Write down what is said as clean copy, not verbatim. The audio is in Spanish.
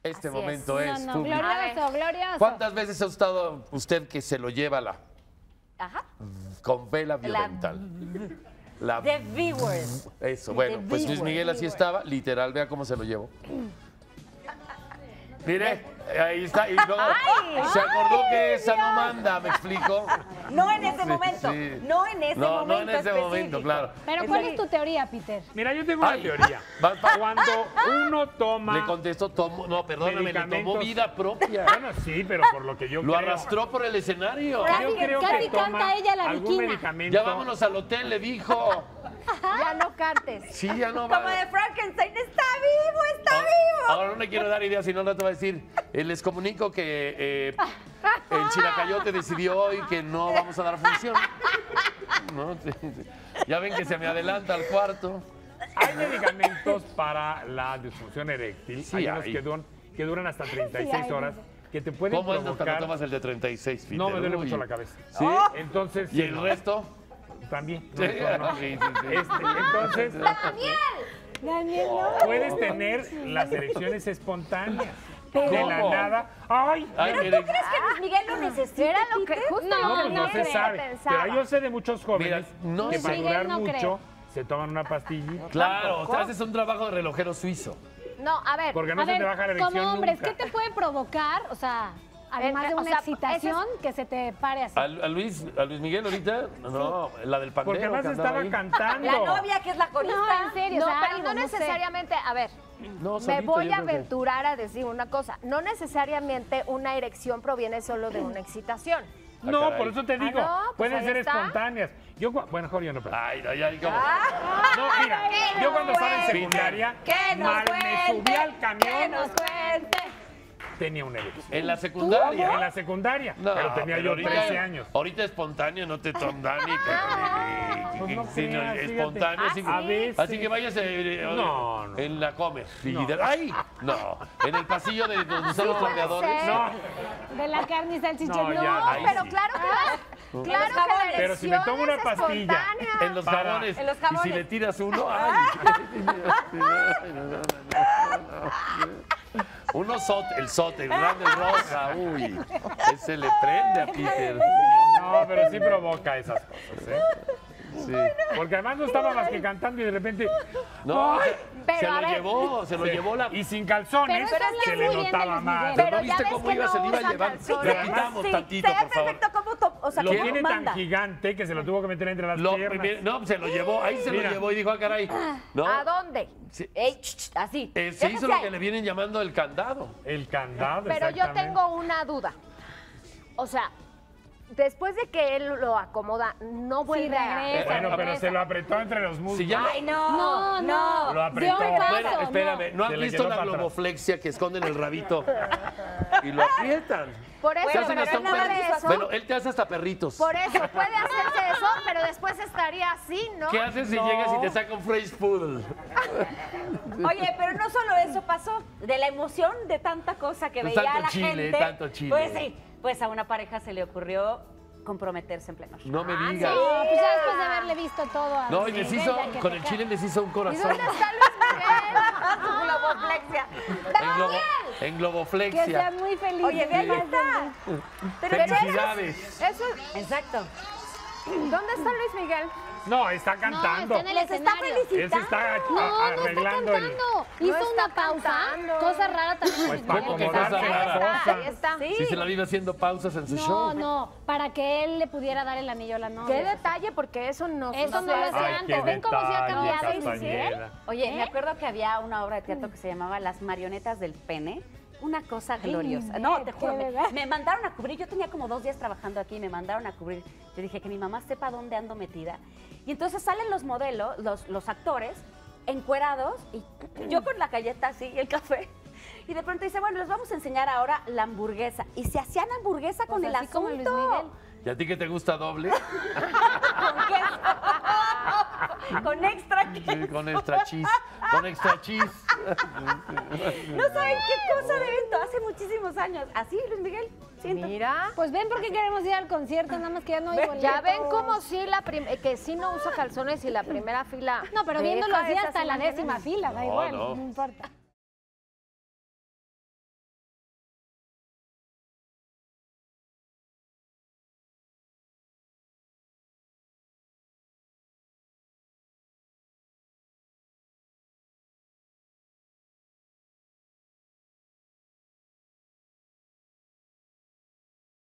Este Así momento es, No, público. glorioso, glorioso. ¿Cuántas veces ha estado usted que se lo lleva Ajá. con vela biodental? La The V-word. Eso, bueno, The pues Luis V-word. Miguel así estaba, literal, vea cómo se lo llevó. Mire, ahí está, y luego se acordó que esa no manda, ¿me explico? No en ese Sí, momento. sí. No en ese momento. No en ese momento, específico. claro. Pero ¿cuál es tu teoría, Peter? Mira, yo tengo una Ay. teoría. Va- va- Cuando uno toma... Le contestó, no, perdóname, le tomó Medicamentos. vida propia. Bueno, sí, pero por lo que yo Lo creo. arrastró por el escenario. Yo creo Casi que canta toma ella la algún viquina. medicamento. Ya vámonos al hotel, le dijo. Ya no cantes. Sí, ya no Como va. de Frankenstein. ¡Está vivo! ¡Está vivo! Ahora no le quiero dar ideas, si no, no te va a decir. Les comunico que el Chiracayote decidió hoy que no vamos a dar función. ¿No? Sí, sí. Ya ven que se me adelanta al cuarto. Hay medicamentos para la disfunción eréctil. Sí, hay unos hay. que duran hasta 36 horas, que te pueden ¿Cómo es cuando provocar... tomas el de 36, Peter? No, me duele Uy. mucho la cabeza. ¿Sí? Entonces... ¿Y el no. resto? También. Sí, No. sí, sí. Entonces, Daniel, no. puedes tener las erecciones espontáneas. ¿Cómo? De la nada. ¡Ay! Ay, ¿Pero mire, tú crees que Luis Miguel lo necesita? Era lo que Peter? justo No, No, pues no, no se creo, sabe. pensaba. Pero yo sé de muchos jóvenes Mira, no que sé. para Miguel durar no mucho creo. se toman una pastillita. Claro, te haces un trabajo de relojero suizo. No, a ver. Porque no A se te ver, baja la erección como hombres, nunca. ¿qué te puede provocar? O sea, además de o una sea, excitación, que se te pare así. ¿A Luis Miguel ahorita? No, la del pandero. Porque además que andaba estaba ahí. cantando. La novia que es la corista. No, en serio, No, o sea, pero algo, no no sé. necesariamente, a ver, No, me solito, voy yo a creo que- aventurar a decir una cosa. No necesariamente una erección proviene solo de una excitación. No, caray. por eso te digo. no, pues pueden ahí ser está. espontáneas. Yo, bueno, Jorge, yo no, pero... Ay, ay, ay, ¿cómo? No, mira, yo cuando estaba en secundaria, Que nos mal me subí cuente, al que camión, nos cuente. tenía una erección. ¿En la secundaria? En la secundaria, No, pero tenía yo ahorita- 13 años. Ahorita espontáneo no te toman Dani. Pues no Sí, no, creas, fíjate. espontáneo. Así, A veces. así que vayas No, no. en la comer. No. ¡Ay! No, en el pasillo de donde están los trapeadores. No, De la carne y salchicha. No, ya, Ay, Pero sí. claro que claro los jabones. que la Pero si me tomo una erección es pastilla. espontánea. En los Para- jabones. en los Y jabones. si le tiras uno, ¡ay! Uno el sote, el grande rosa, uy. Ese le prende a Peter. no, pero sí provoca esas cosas, ¿eh? Sí. Porque además no estaba más que cantando y de repente... No, ¡Ay! Pero, se a lo ver. llevó, se lo llevó la. Y sin calzones, Pero eso se habla le muy bien de notaba Luis más. Miguel. ¿No Pero ya viste ves cómo que iba? no Se le iba a usa llevar. calzones. Repitamos Sí, tantito, se ve por favor. perfecto cómo, o sea, Lo cómo tiene manda. tan gigante que se lo tuvo que meter entre las piernas. No, se lo llevó, ahí se Mira. lo llevó y dijo, ah, caray. ¿No? ¿A dónde? Sí. Ey, así. Se hizo Déjense lo ahí. que le vienen llamando el candado. El candado, Pero yo exactamente. tengo una duda. O sea, después de que él lo acomoda, no vuelve a... regresa. Bueno, pero regresa. se lo apretó entre los muslos. Si ya Ay, no. No, Lo apretó. dio un paso, Bueno, espérame, ¿no Se han le visto quedó la para atrás. globoflexia que esconden el rabito? Y lo aprietan. Por eso, Se hacen pero hasta un por perro. eso, Bueno, él te hace hasta perritos. por eso puede hacerse eso, pero después estaría así, ¿no? ¿Qué haces si llegas y te saca un French Poodle? Oye, pero no solo eso pasó. De la emoción de tanta cosa que Pues veía tanto la chile, gente. tanto chile. Pues sí, pues a una pareja se le ocurrió comprometerse en pleno show. No me Ah, digas. No, pues ya después de haberle visto todo a No, y Luis les Miguel, hizo, ya que con te el ca- chile les hizo un ¿Y corazón. dónde está Luis Miguel? Su globoflexia. En Que globoflexia. sea muy feliz. Oye, ve, ahí está. Pero Felicidades. Eso, exacto. ¿dónde está Luis Miguel? No, está No, cantando. está en el Les está escenario. Él se felicitando. está No, no está arreglando el... cantando. Hizo está una pausa. cantando. Cosa rara también. Pues Luis para ¿Cómo que Miguel. cosa acomodarse rara? la cosa. Ahí está. Sí. Sí, se la vive haciendo pausas en su show. No, para que él le pudiera dar el anillo a la novia. Qué detalle, porque eso no Eso no se lo hace. hacía Ay, antes. qué ¿Ven cómo se ha detalle, cambiado Luis Castañeda. Miguel? Oye, me acuerdo que había una obra de teatro que se llamaba Las marionetas del pene. Una cosa gloriosa. No, te juro, qué verdad. me mandaron a cubrir. Yo tenía como 2 días trabajando aquí y me mandaron a cubrir. Yo dije que mi mamá sepa dónde ando metida. Y entonces salen los modelos, los actores, encuerados, y yo con la galleta así y el café. Y de pronto dice, bueno, les vamos a enseñar ahora la hamburguesa. Y se hacían hamburguesa con el así como asunto. Luis Miguel. ¿Y a ti que te gusta doble? ¿Con queso? Con extra queso. Sí, con extra cheese. Con extra cheese. No saben qué cosa de evento, hace muchísimos años. Así, Luis Miguel, siento. Mira. Pues ven porque queremos ir al concierto, nada más que ya no hay Ya boletos. ven cómo sí, que sí no usa calzones y la primera fila. No, pero deja viéndolo así esas hasta la imágenes. 10ª fila, da No, igual, no. no importa.